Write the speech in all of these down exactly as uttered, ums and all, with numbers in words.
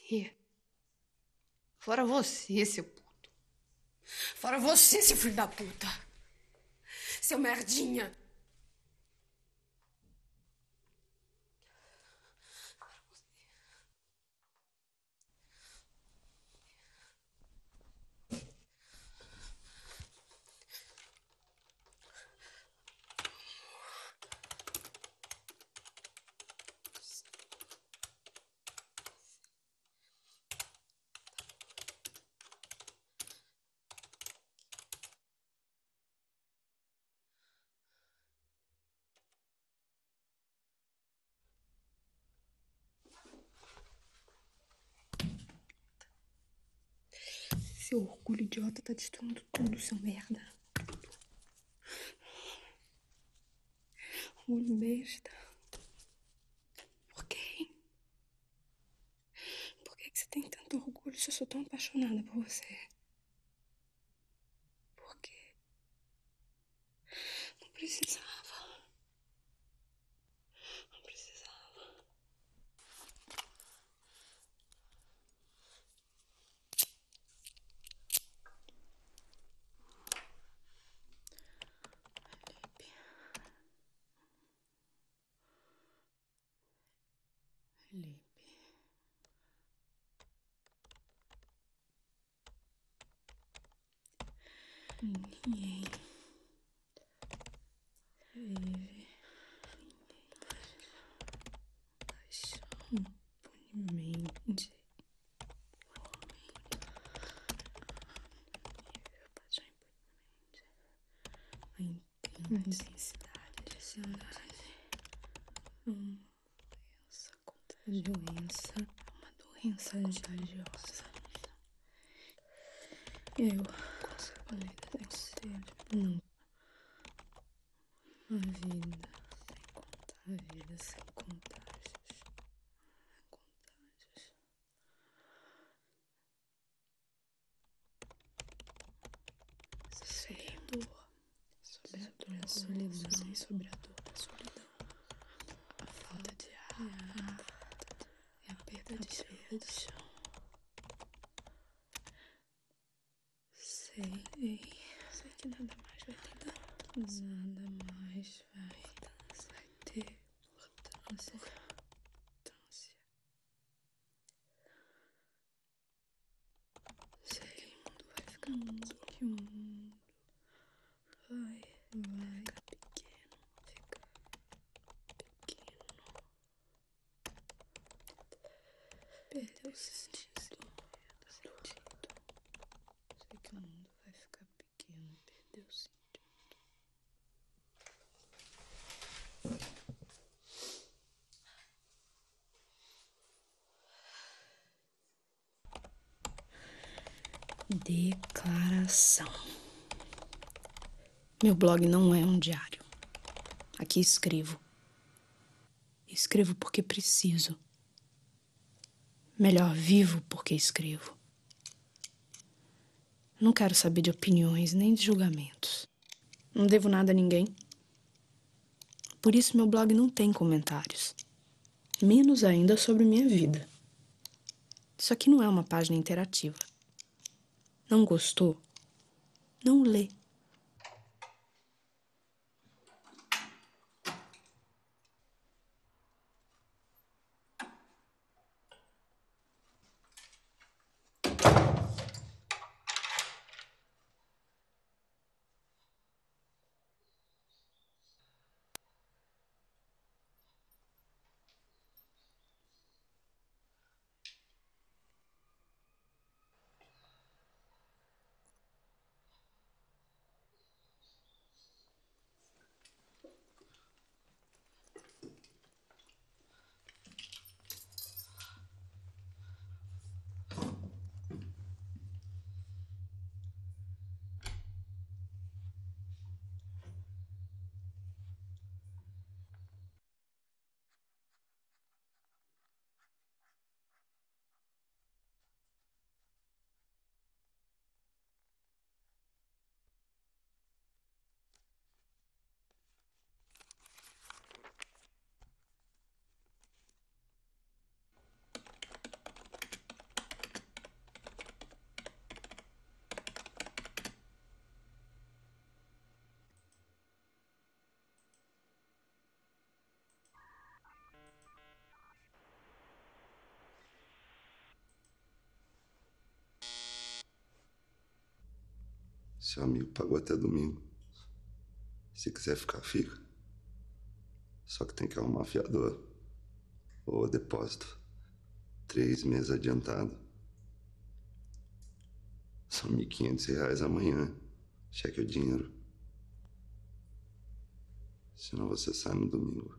você. Fora você, seu puto. Fora você, seu filho da puta. Seu merdinha. Seu orgulho idiota tá destruindo tudo, seu merda. Tudo. Orgulho besta. Por quê? Por que que você tem tanto orgulho se eu sou tão apaixonada por você? Por quê? Não precisava. Não precisava. Felipe. Ninguém vive paixão impunemente. Paixão impunemente. A intensidade desse ansiedade. Uma doença contagiosa. Uma doença contagiosa. Eu, consequentemente, não. A vida sem contar. A vida sem contágios. Contágios. Sobre a dor. Sobre a dor. A solidão. Sobre a dor. A solidão. A falta de ar. E a perda de chão. Sei. Sei que nada mais vai ter importância. Nada mais vai, vai ter importância. Importância. Sei que o mundo vai ficar mundo. Que o mundo vai, vai ficar pequeno. Ficar pequeno. Perdeu o sentido. Sentido. Sei que o mundo vai ficar pequeno. Perdeu o sentido. Declaração. Meu blog não é um diário. Aqui escrevo. Escrevo porque preciso. Melhor, vivo porque escrevo. Não quero saber de opiniões nem de julgamentos. Não devo nada a ninguém. Por isso meu blog não tem comentários. Menos ainda sobre minha vida. Isso aqui não é uma página interativa. Não gostou? Não lê. Seu amigo pagou até domingo. Se quiser ficar, fica. Só que tem que arrumar fiador. Ou depósito. Três meses adiantado. São mil e quinhentos reais amanhã. Cheque o dinheiro. Senão você sai no domingo.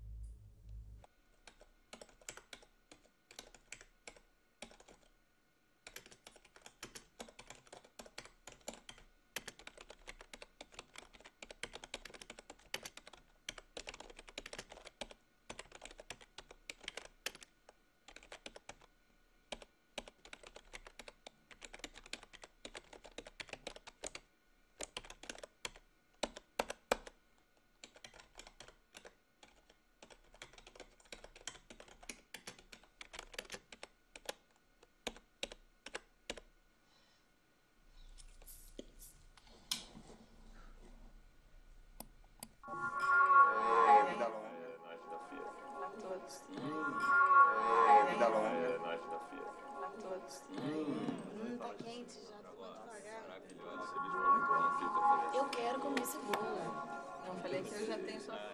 Eu quero comer cebola. Não falei que eu já tenho só.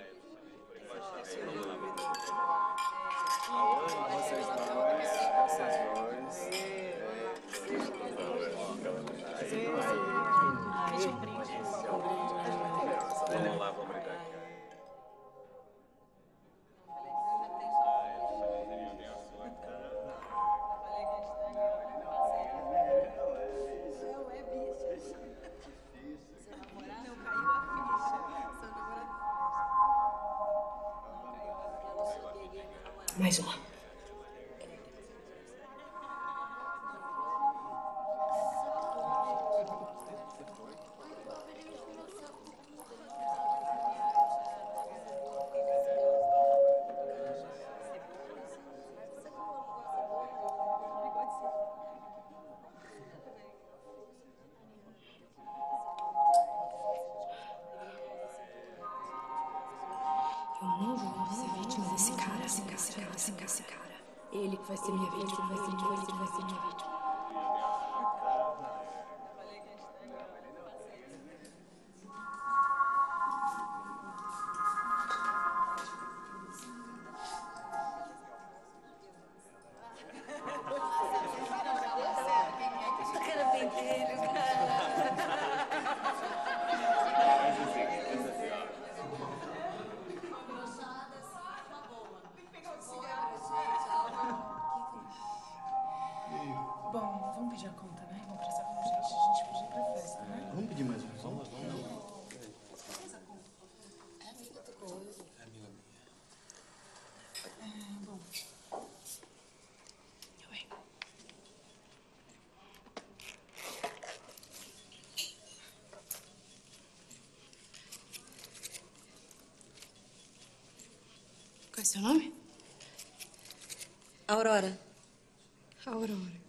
Vamos lá, vamos brincar. Mais uma. Eu não vou ser vítima desse cara, esse cara, esse cara, esse cara, esse cara. Ele que vai ser minha vítima, vai ser minha vítima, vai ser minha vítima. Bom, vamos pedir a conta, né? Vamos prestar com gente. A gente podia ir pra festa, né? Vamos pedir mais um. Vamos, vamos. É amiga do coisa. É amiga minha. É, bom. Oi. Qual é seu nome? Aurora. Aurora.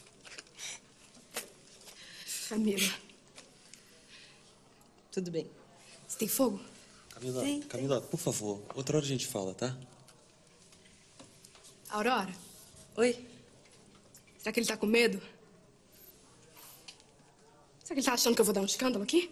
Camila. Tudo bem. Você tem fogo? Camila, Tem, Camila, por favor, outra hora a gente fala, tá? Aurora, Oi? será que ele tá com medo? Será que ele tá achando que eu vou dar um escândalo aqui?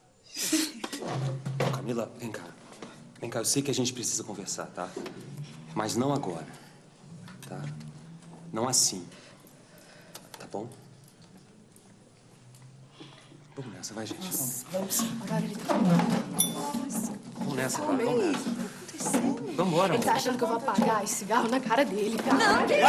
Camila, vem cá. Vem cá, eu sei que a gente precisa conversar, tá? Mas não agora, tá? Não assim. Tá bom? Vamos nessa, vai, gente. Vamos. Vamos sim. Aurora, ele tá Vamos nessa, vai, vamos nessa. Vamos embora, Ele tá amor. achando que eu vou apagar esse cigarro na cara dele, cara. Não, que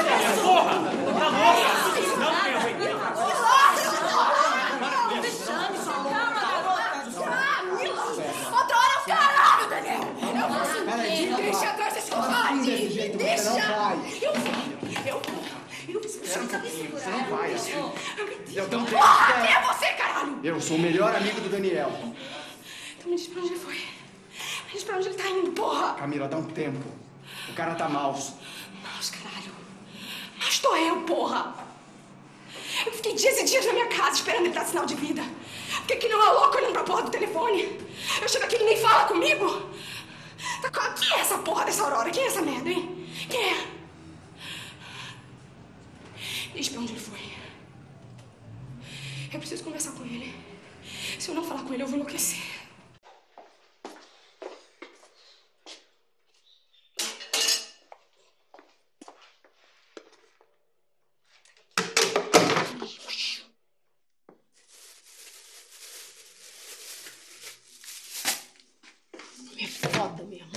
outra hora o caralho, Daniel! Eu vou subir, deixa atrás desse covarde! Deixa! Eu vou, eu vou, eu vou. Você não vai, assim. Eu não tenho. Porra, quem é você, caralho? Eu sou o melhor amigo do Daniel. Então me diz pra onde ele foi. Me diz pra onde ele tá indo, porra! Camila, dá um tempo. O cara tá maus. Maus, caralho. Mas tô eu, porra! Eu fiquei dias e dias na minha casa esperando ele dar sinal de vida. Fiquei que não é louco olhando pra porra do telefone. Eu chego aqui e ele nem fala comigo. Tá, quem é essa porra dessa Aurora? Quem é essa merda, hein? Quem é? Diz pra onde ele foi. Eu preciso conversar com ele. Se eu não falar com ele, eu vou enlouquecer. É foda mesmo.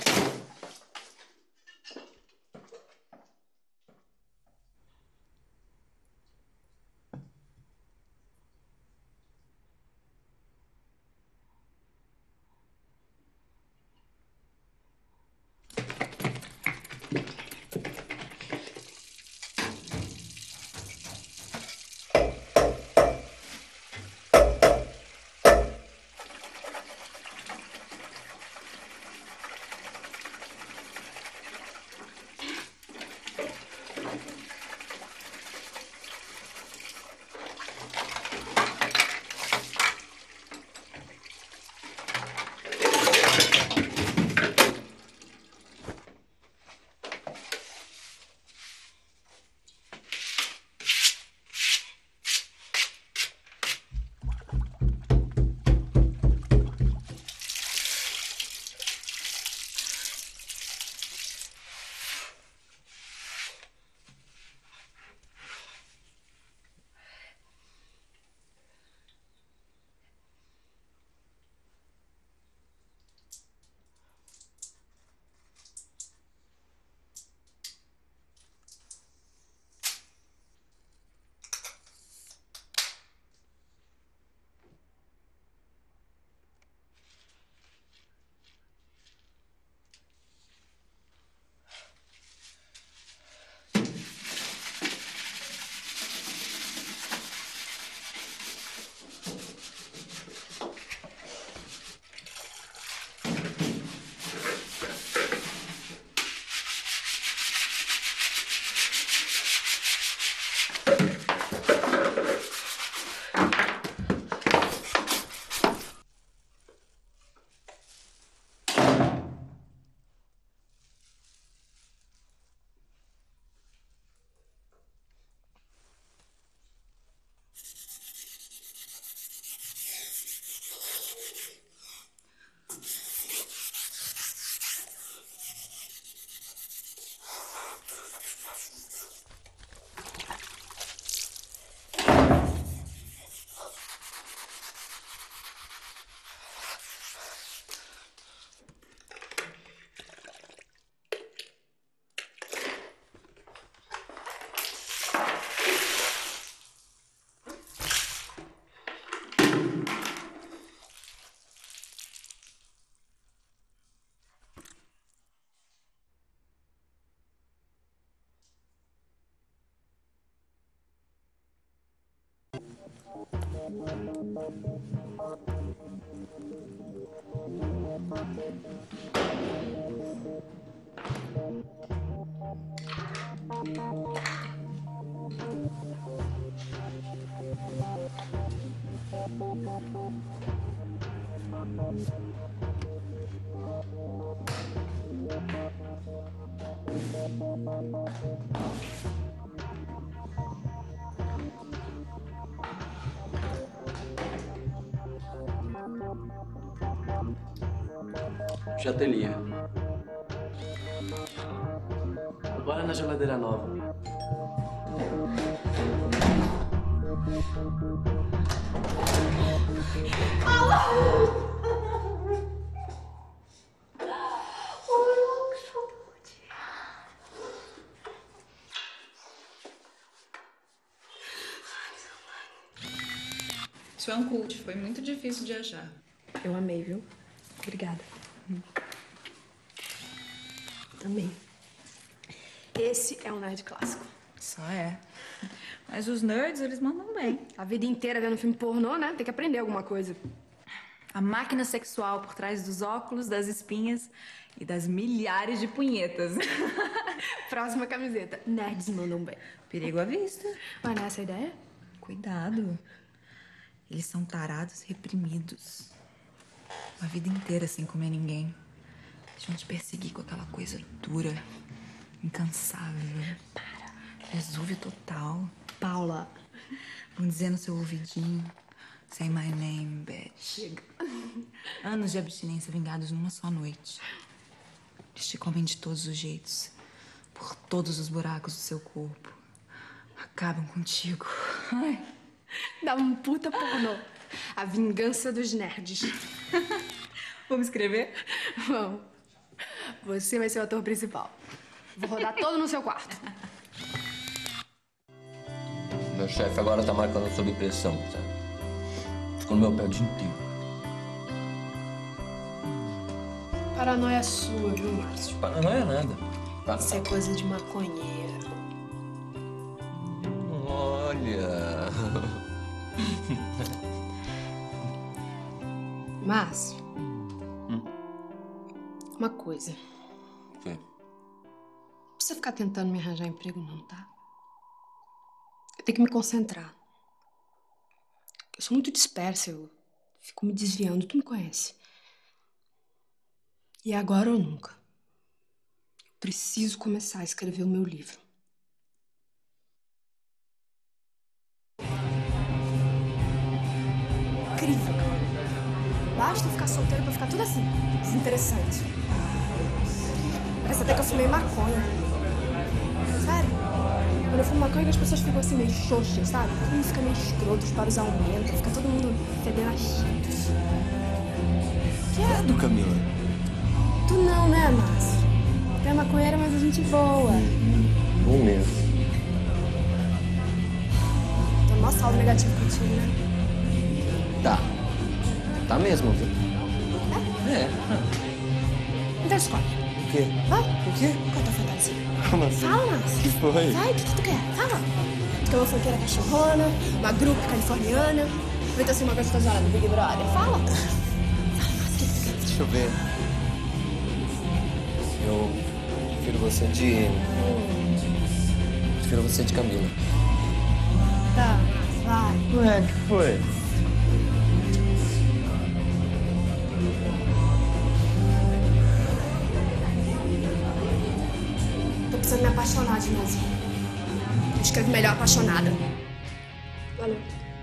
Chatelia. Bora na geladeira nova. Isso é um cult, foi muito difícil de achar. Eu amei, viu? Obrigada. Amei. Esse é um nerd clássico. Só é. Mas os nerds, eles mandam bem. A vida inteira vendo filme pornô, né? Tem que aprender alguma coisa. A máquina sexual por trás dos óculos, das espinhas e das milhares de punhetas. Próxima camiseta. Nerds mandam bem. Perigo à vista. Mas não é essa a ideia? Cuidado. Eles são tarados reprimidos. Uma vida inteira sem comer ninguém. Eles vão te perseguir com aquela coisa dura, incansável. Para. Vesúvio total. Paula. Vão dizer no seu ouvidinho: Say my name, bitch. Chega. Anos de abstinência vingados numa só noite. Eles te comem de todos os jeitos. Por todos os buracos do seu corpo. Acabam contigo. Ai. Dá um puta pornô. A vingança dos nerds. Vamos escrever? Vamos. Você vai ser o ator principal. Vou rodar todo no seu quarto. Meu chefe agora tá marcando sob pressão, sabe? Ficou no meu pé o dia inteiro. Paranoia sua, viu, Márcio? Paranoia nada. Para... Isso é coisa de maconheiro. Olha... Márcio. Hum? Uma coisa. O quê? Não precisa ficar tentando me arranjar emprego, não, tá? Eu tenho que me concentrar. Eu sou muito dispersa, eu fico me desviando, tu me conhece. E agora ou nunca. Eu preciso começar a escrever o meu livro. Incrível. Basta eu ficar solteiro pra ficar tudo assim, desinteressante. Parece até que eu fumei maconha. Sério. Quando eu fumo maconha, as pessoas ficam assim meio xoxas, sabe? Todo mundo fica meio escroto, os paros aumentam, fica todo mundo fedendo a cheetos. Que é? Do Camila. Tu não, né, Márcio? Tu é maconheira, mas a gente boa. Bom mesmo. Tô mó saldo negativo contigo, né? Tá. Tá mesmo, viu? É? É. Então escolhe. O quê? Vai. O quê? Qual é a tua fantasia? Como assim? Fala, Márcio. Que foi? Vai, o que, que tu quer? Fala. Tu quer uma funkeira cachorrona, uma grupo californiana, ou então assim uma gostosona do Big Brother? Fala. Fala, Márcio, o que, que tu quer? Deixa eu ver. Eu prefiro você de... Hum. Prefiro você de Camila. Tá, vai. Ué, o que foi? Tô precisando me apaixonar de novo. Eu escrevo melhor apaixonada. Valeu.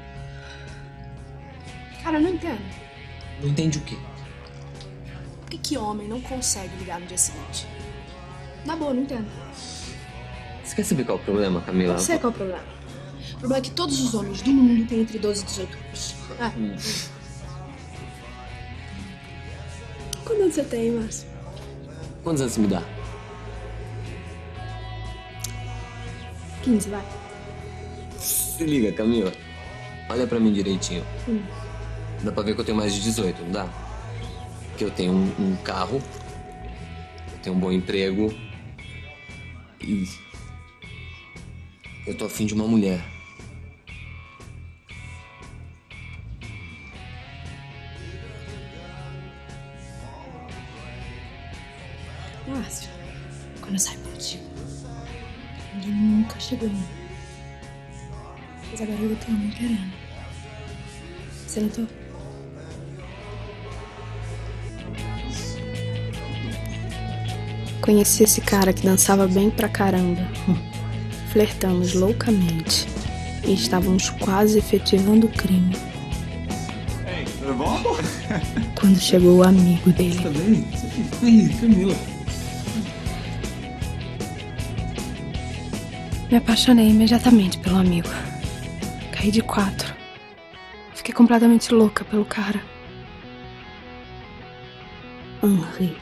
Cara, eu não entendo. Não entende o quê? Por que que homem não consegue ligar no dia seguinte? Na boa, não entendo. Você quer saber qual é o problema, Camila? Não sei qual é o problema. O problema é que todos os homens do mundo têm entre doze e dezoito anos. É. Hum. Quantos anos você tem, Márcio? Quantos anos você me dá? quinze, vai. Se liga, Camila. Olha pra mim direitinho. Hum. Dá pra ver que eu tenho mais de dezoito, não dá? Que eu tenho um, um carro, eu tenho um bom emprego e eu tô afim de uma mulher. Márcio, quando eu saio contigo, ninguém nunca chegou em mim. Mas agora eu tô me querendo. Você notou? Conheci esse cara que dançava bem pra caramba. Flertamos loucamente e estávamos quase efetivando o crime. Ei, tudo bom? Quando chegou o amigo dele. Tá bem? Ei, Camila. Me apaixonei imediatamente pelo amigo. Caí de quatro. Fiquei completamente louca pelo cara. Henri.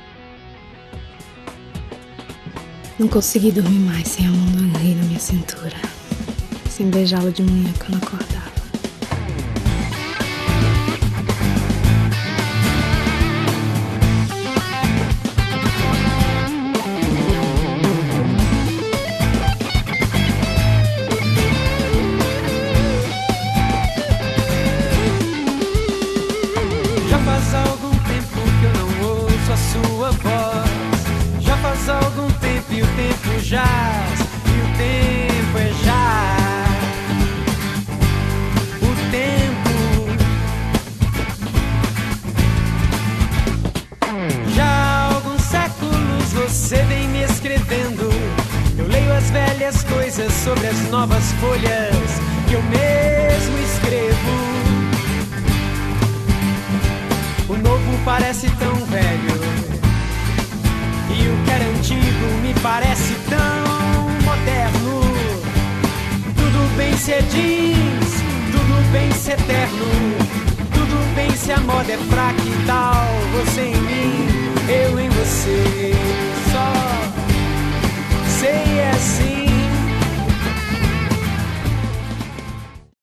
Não consegui dormir mais sem a mão do Henri na minha cintura. Sem beijá-lo de manhã quando acordava. Já faz algum tempo que eu não ouço a sua voz. Já faz algum tempo e o tempo jaz, e o tempo é já. O tempo. Já há alguns séculos você vem me escrevendo. Eu leio as velhas coisas sobre as novas folhas que eu mesmo escrevo. parece tão velho, e o que era antigo me parece tão moderno. Tudo bem ser jeans, tudo bem ser terno,